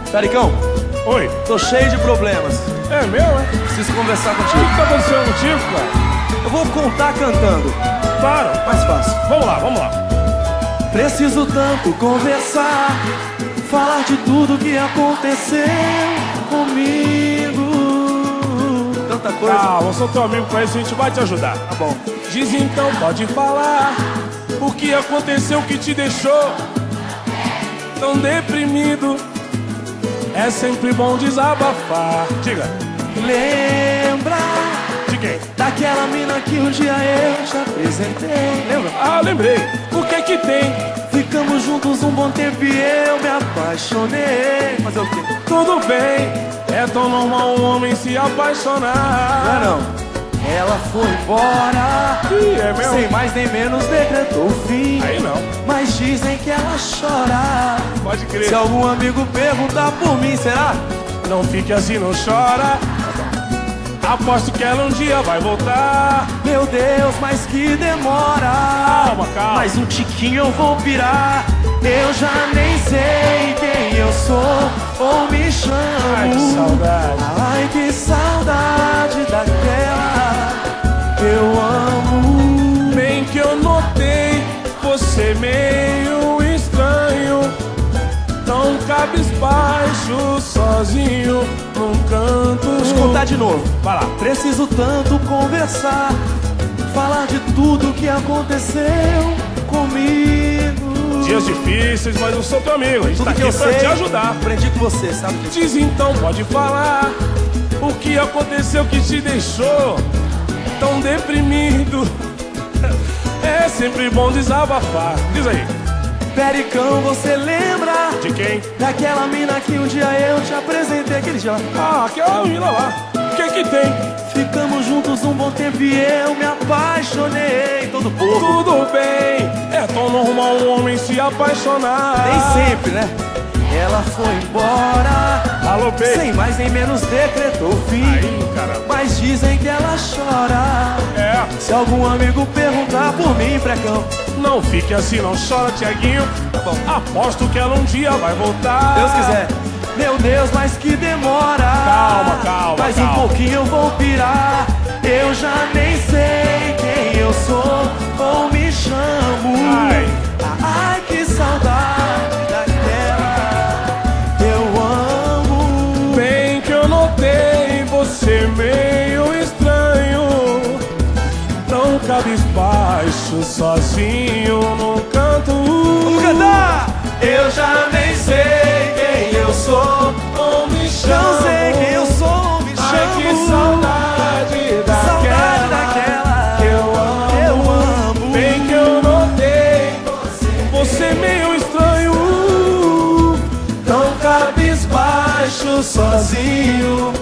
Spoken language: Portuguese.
Pericão, Oi. tô cheio de problemas. É meu, é? Preciso conversar O contigo. que tá acontecendo contigo, cara? Eu vou contar cantando. Claro. Mais fácil. Vamos lá, vamos lá. Preciso tanto conversar, falar de tudo que aconteceu comigo. Tanta coisa. Calma, eu sou teu amigo, pra isso a gente vai te ajudar. Tá bom. Diz então, pode falar o que aconteceu que te deixou tão deprimido. É sempre bom desabafar. Diga. Lembra De quem? daquela mina que um dia eu te apresentei? Lembra? Ah, lembrei. O que que tem? Ficamos juntos um bom tempo e eu me apaixonei. Fazer o quê? Tudo bem. É tão normal um homem se apaixonar. Não é não. Ela foi embora, Ih, é meu? sem mais nem menos decretou o fim. Aí não. Mas dizem que ela chora. Pode crer. Se algum amigo perguntar por mim, será? Não fique assim, não chora. Aposto que ela um dia vai voltar. Meu Deus, mas que demora. Calma, calma. Mais um tiquinho eu vou pirar. Eu já nem sei quem eu sou ou me chamo. Ai, que saudade. Ai, que saudade daquela que eu amo. Bem que eu notei você meio estranho, tão cabisbaixo, sozinho, num canto. Deixa eu contar de novo. Vai lá. Preciso tanto conversar, falar de tudo que aconteceu comigo. Dias difíceis, mas eu sou teu amigo. A gente Tudo tá que aqui eu pra sei, te ajudar. aprendi com você, sabe disso. Diz então, pode falar o que aconteceu que te deixou tão deprimido. É sempre bom desabafar. Diz aí. Pericão, você lembra De quem? daquela mina que um dia eu te apresentei aquele dia? Ah, aquela menina lá. O que que tem? Ficamos juntos um bom tempo e eu me apaixonei. Todo pouco. Tudo bem. É tão normal um homem se apaixonar. Nem sempre, né? Ela foi embora, Alô, Pei. sem mais nem menos decretou o fim. Aí, caramba. Mas dizem que ela chora. É. Se algum amigo perguntar por mim, Precão, Não fique assim, não chora, Tiaguinho. tá bom. Aposto que ela um dia vai voltar. Deus quiser. Meu Deus, mas que demora. Calma, calma, Mais calma. um pouquinho eu vou pirar. Eu já nem sei quem eu sou ou me chamo. Ai. Ai, que saudade daquela que eu amo. Bem que eu notei você meio estranho, tão cabisbaixo, sozinho num canto. Vamos cantar! Eu já nem sei quem eu sou ou me chamo. Não sei quem eu sou ou me chamo. Ai, que saudade daquela que eu amo. Bem que eu notei você meio estranho, tão cabisbaixo, sozinho